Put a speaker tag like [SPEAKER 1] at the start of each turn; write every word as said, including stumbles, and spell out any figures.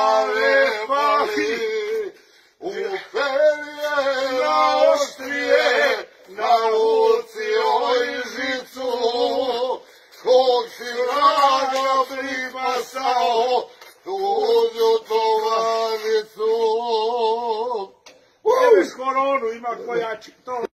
[SPEAKER 1] glave pali, uperje na oštrije, na luci ojžicu, kog si vraga pripasao, tuđu tovanicu.
[SPEAKER 2] Ideš koronu, ima koja će to.